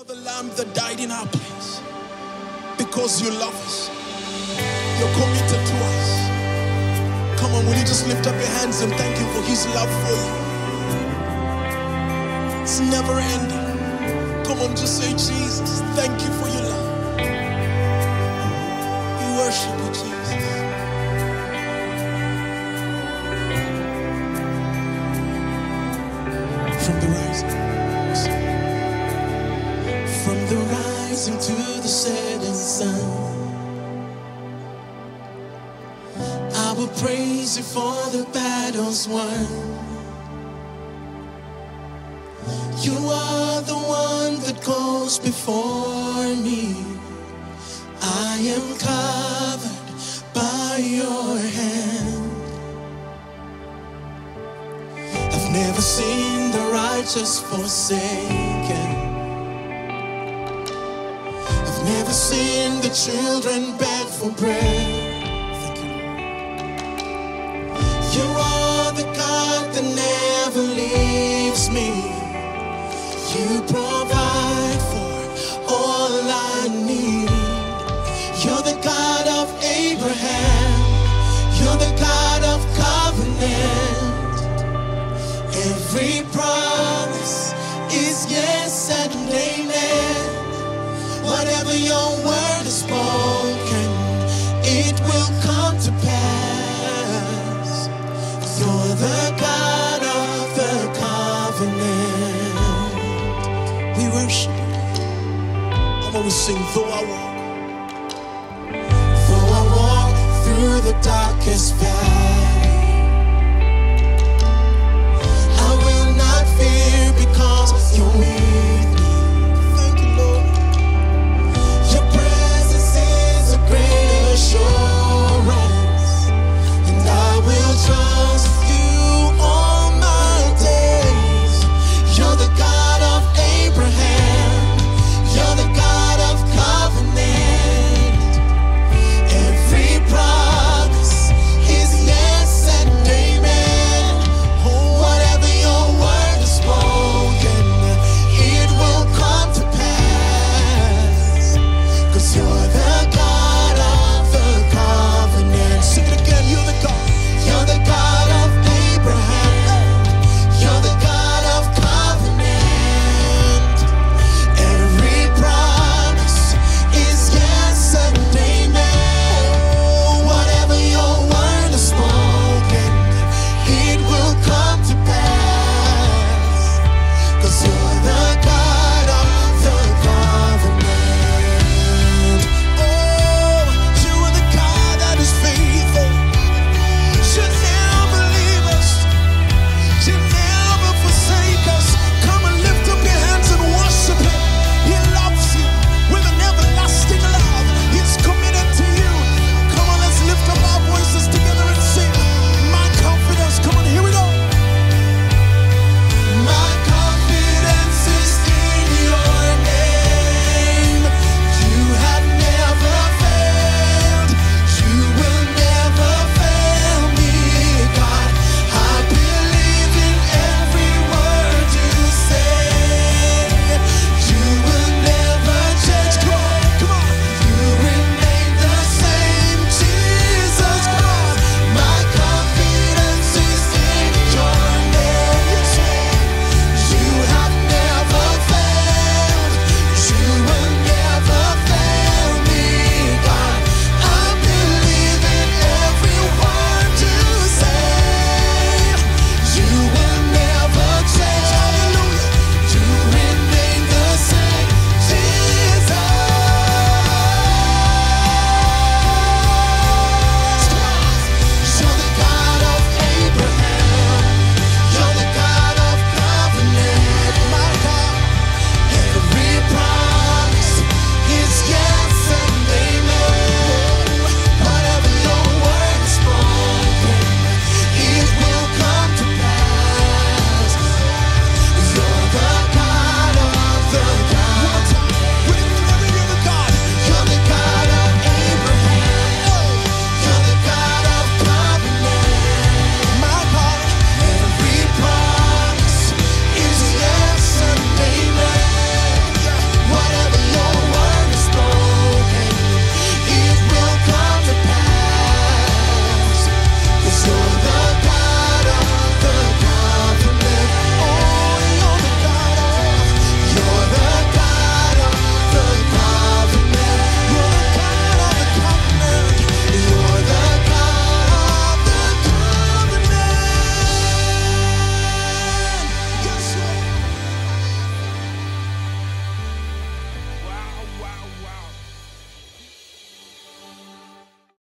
are the Lamb that died in our place. Because you love us. You're committed to us. Come on, will you just lift up your hands and thank Him for His love for you? It's never ending. Come on, just say, Jesus, thank you for your love. We worship you, Jesus. From the rising to the setting sun, I will praise you for the battles won. You are the one that goes before me. I am covered by your hand. I've never seen the righteous forsaken. Never seen the children beg for bread. You are the God that never leaves me. You provide for all I need. You're the God of Abraham. You're the God of covenant. Every promise is yes and amen. Whatever your word is spoken, it will come to pass. You're the God of the covenant. We worship you. I'm always sing, though I walk through the darkest valley,